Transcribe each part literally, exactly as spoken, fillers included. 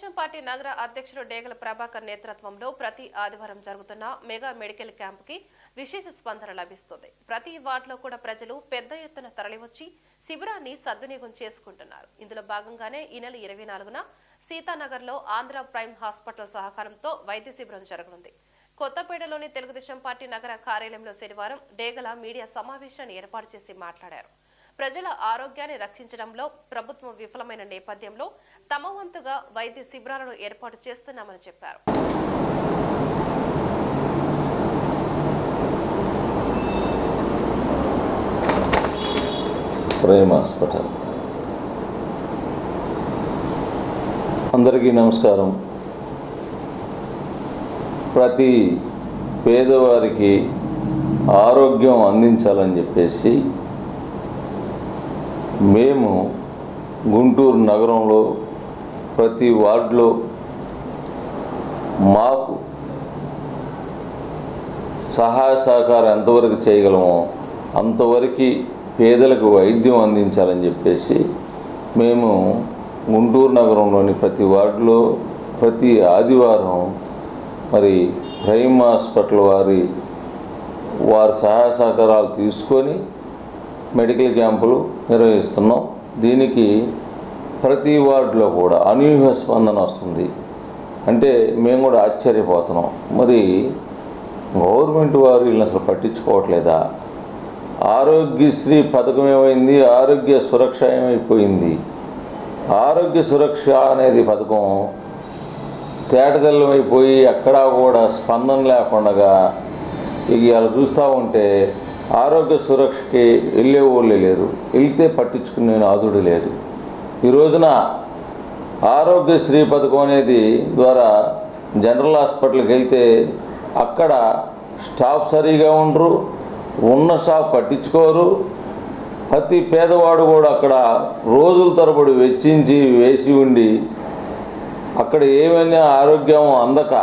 Telugu Desam party నగర అధ్యక్షుడు డేగల ప్రభాకర్ నేతృత్వంలో ప్రతి ఆదివారం జరుగుతున్న మెగా మెడికల్ క్యాంపుకి విశేష స్పందన లభిస్తుంది. ప్రతి వార్డులో కూడా ప్రజలు పెద్ద ఎత్తున తరలివచ్చి శిబిరాన్ని సద్వినియోగం చేసుకుంటున్నారు. ఇందులో భాగంగానే ఈ నెల ఇరవై నాలుగున సీతానగర్లో ఆంధ్ర ప్రైమ్ హాస్పిటల్ సహకారంతో వైద్య శిబిరం జరగనుంది. కొత్తపేటలోని తెలుగుదేశం పార్టీ నగర కార్యాలయంలో శనివారం డేగల మీడియా సమావేశాన్ని ఏర్పాటు చేసి మాట్లాడారు. ప్రజల ఆరోగ్యాన్ని రక్షించడంలో ప్రభుత్వం విఫలమైన నేపథ్యంలో తమ వంతుగా వైద్య శిబిరాలను ఏర్పాటు చేస్తున్నామని చెప్పారు. ప్రైమ్ హాస్పిటల్ అందరికీ నమస్కారం. ప్రతి పేదవారికి ఆరోగ్యం అందించాలని చెప్పేసి మేము గుంటూరు నగరంలో ప్రతి వార్డులో మాకు సహాయ సహకారం ఎంతవరకు చేయగలమో అంతవరకు పేదలకు వైద్యం అందించాలని చెప్పేసి మేము గుంటూరు నగరంలోని ప్రతి వార్డులో ప్రతి ఆదివారం మరి ప్రైమ్ హాస్పిటల్ వారి వారి సహాయ సహకారాలు తీసుకొని మెడికల్ క్యాంపులు నిర్వహిస్తున్నాం. దీనికి ప్రతి వార్డులో కూడా అనూహ్య స్పందన వస్తుంది. అంటే మేము కూడా ఆశ్చర్యపోతున్నాం. మరి గవర్నమెంట్ వారు వీళ్ళని అసలు పట్టించుకోవట్లేదా? ఆరోగ్యశ్రీ పథకం ఏమైంది, ఆరోగ్య సురక్ష ఏమైపోయింది. ఆరోగ్య సురక్ష అనేది పథకం తేటతెల్లమైపోయి ఎక్కడా కూడా స్పందన లేకుండా ఇక ఇలా చూస్తూ ఉంటే ఆరోగ్య సురక్షకి వెళ్ళే వాళ్ళే లేరు, వెళ్తే పట్టించుకునే నాదుడు లేదు. ఈ రోజున ఆరోగ్యశ్రీ పథకం అనేది ద్వారా జనరల్ హాస్పిటల్కి వెళ్తే అక్కడ స్టాఫ్ సరిగా ఉండరు, ఉన్న స్టాఫ్ పట్టించుకోరు. ప్రతి పేదవాడు కూడా అక్కడ రోజుల తరబడి వెచ్చించి వేసి ఉండి అక్కడ ఏమైనా ఆరోగ్యం అందక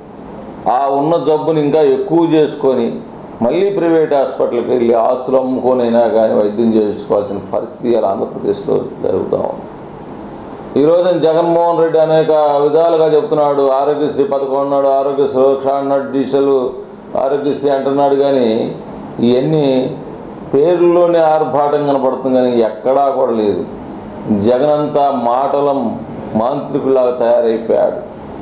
ఆ ఉన్న జబ్బుని ఇంకా ఎక్కువ చేసుకొని మళ్ళీ ప్రైవేట్ హాస్పిటల్కి వెళ్ళి ఆస్తులు అమ్ముకొనైనా కానీ వైద్యం చేయించుకోవాల్సిన పరిస్థితి ఇలా ఆంధ్రప్రదేశ్లో జరుగుతాం. ఈరోజు జగన్మోహన్ రెడ్డి అనేక విధాలుగా చెప్తున్నాడు. ఆరోగ్యశ్రీ పథకం అన్నాడు, ఆరోగ్య సురక్ష అన్నాడు, డిజిటల్ ఆరోగ్యశ్రీ అంటున్నాడు. కానీ ఇవన్నీ పేర్లోనే ఆర్భాటం కనపడుతుంది, కానీ ఎక్కడా కూడా లేదు. జగన్ అంతా మాటల మాంత్రికులాగా తయారైపోయాడు.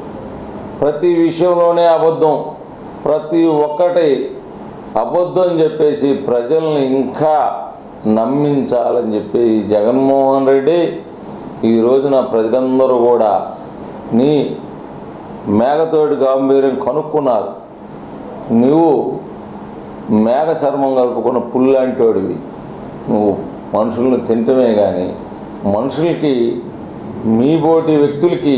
ప్రతి విషయంలోనే అబద్ధం, ప్రతి ఒక్కటి అబద్ధం చెప్పేసి ప్రజల్ని ఇంకా నమ్మించాలని చెప్పి జగన్మోహన్ రెడ్డి ఈ రోజున ప్రజలందరూ కూడా నీ మేఘతోటి గాంభీర్యం కనుక్కున్నారు. నువ్వు మేఘ చర్మం కలుపుకున్న పుల్లాంటి వాడివి. నువ్వు మనుషులను తింటమే కానీ మనుషులకి మీ పోటీ వ్యక్తులకి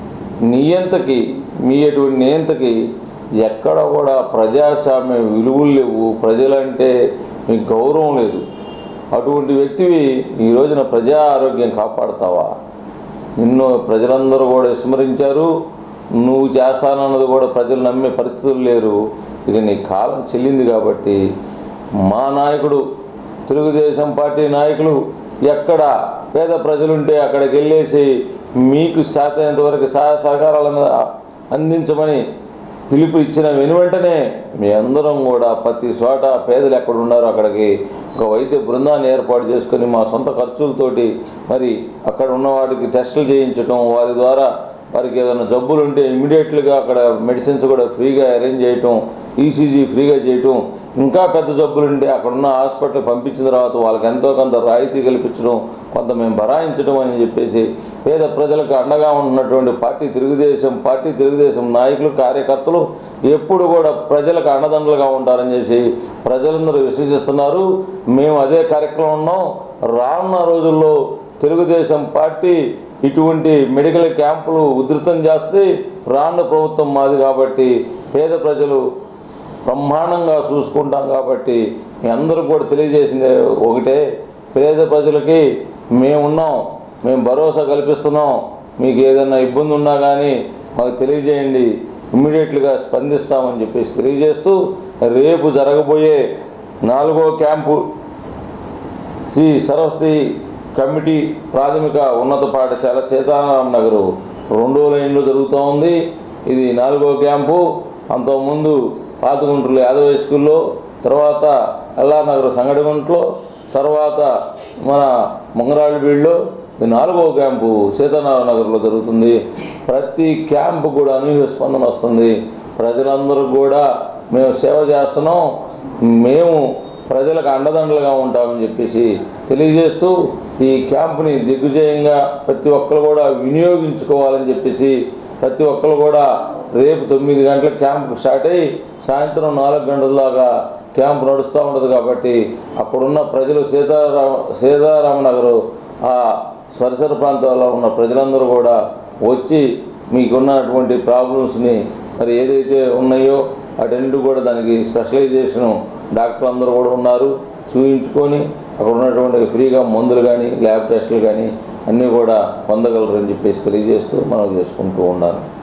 నియంతకి మీ అటువంటి నియంతకి ఎక్కడ కూడా ప్రజాస్వామ్య విలువలు లేవు, ప్రజలంటే మీకు గౌరవం లేదు. అటువంటి వ్యక్తివి ఈ రోజున ప్రజా ఆరోగ్యం కాపాడుతావా? నిన్ను ప్రజలందరూ కూడా విస్మరించారు. నువ్వు చేస్తానన్నది కూడా ప్రజలు నమ్మే పరిస్థితులు లేరు. ఇక నీ కాలం చెల్లింది. కాబట్టి మా నాయకుడు తెలుగుదేశం పార్టీ నాయకులు ఎక్కడ పేద ప్రజలుంటే అక్కడికి వెళ్ళేసి మీకు శాతమైనంతవరకు సహాయ సహకారాలను అందించమని పిలుపు ఇచ్చిన వెను వెంటనే మీ అందరం కూడా ప్రతి చోట పేదలు ఎక్కడ ఉన్నారో అక్కడికి ఒక వైద్య బృందాన్ని ఏర్పాటు చేసుకొని మా సొంత ఖర్చులతోటి మరి అక్కడ ఉన్నవాడికి టెస్టులు చేయించడం, వారి ద్వారా వారికి ఏదైనా జబ్బులు ఉంటే ఇమ్మీడియట్లుగా అక్కడ మెడిసిన్స్ కూడా ఫ్రీగా అరేంజ్ చేయటం, ఈసీజీ ఫ్రీగా చేయటం, ఇంకా పెద్ద జబ్బులు ఉంటే అక్కడున్న హాస్పిటల్కి పంపించిన తర్వాత వాళ్ళకి ఎంతో కొంత రాయితీ కల్పించడం, కొంత మేము భరాయించడం అని చెప్పేసి పేద ప్రజలకు అండగా ఉన్నటువంటి పార్టీ తెలుగుదేశం పార్టీ తెలుగుదేశం నాయకులు కార్యకర్తలు ఎప్పుడు కూడా ప్రజలకు అండదండలుగా ఉంటారని చెప్పి ప్రజలందరూ విశ్వసిస్తున్నారు. మేము అదే కార్యక్రమం ఉన్నాం. రానున్న రోజుల్లో తెలుగుదేశం పార్టీ ఇటువంటి మెడికల్ క్యాంపులు ఉధృతం చేస్తే రానున్న ప్రభుత్వం మాది కాబట్టి పేద ప్రజలు బ్రహ్మాండంగా చూసుకుంటాం. కాబట్టి మీ అందరూ కూడా తెలియజేసింది ఒకటే, పేద ప్రజలకి మేమున్నాం, మేము భరోసా కల్పిస్తున్నాం. మీకు ఏదైనా ఇబ్బంది ఉన్నా కానీ మాకు తెలియజేయండి, ఇమ్మీడియట్లుగా స్పందిస్తామని చెప్పేసి తెలియజేస్తూ రేపు జరగబోయే నాలుగో క్యాంపు శ్రీ సరస్వతి కమిటీ ప్రాథమిక ఉన్నత పాఠశాల సీతారాం నగరు రెండో లైన్లో జరుగుతూ ఉంది. ఇది నాలుగో క్యాంపు. అంతకుముందు పాతగుంటూరు యాదవ హై స్కూల్లో, తర్వాత ఎల్లానగర్ సంగడిగుంటలో, తర్వాత మన మంగరాళ్ళబీడులో, ఇది నాలుగో క్యాంపు సీతారామ నగర్లో జరుగుతుంది. ప్రతి క్యాంపు కూడా అనూహ్య స్పందన వస్తుంది. ప్రజలందరూ కూడా మేము సేవ చేస్తున్నాం, మేము ప్రజలకు అండదండలుగా ఉంటామని చెప్పేసి తెలియజేస్తూ ఈ క్యాంపుని దిగ్విజయంగా ప్రతి ఒక్కరు కూడా వినియోగించుకోవాలని చెప్పేసి ప్రతి ఒక్కరు కూడా రేపు తొమ్మిది గంటల క్యాంపు స్టార్ట్ అయ్యి సాయంత్రం నాలుగు గంటల దాకా క్యాంపు నడుస్తూ ఉంటుంది. కాబట్టి అక్కడున్న ప్రజలు సీతారామ సీతారామనగర్ ఆ పరిసర ప్రాంతాల్లో ఉన్న ప్రజలందరూ కూడా వచ్చి మీకున్నటువంటి ప్రాబ్లమ్స్ని మరి ఏదైతే ఉన్నాయో అటెండ్ కూడా దానికి స్పెషలైజేషన్ డాక్టర్ అందరూ కూడా ఉన్నారు, చూయించుకొని అక్కడ ఉన్నటువంటి ఫ్రీగా మందులు కానీ ల్యాబ్ టెస్టులు కానీ అన్నీ కూడా పొందగలరని చెప్పేసి తెలియజేస్తూ మనం చేసుకుంటూ ఉన్నాను.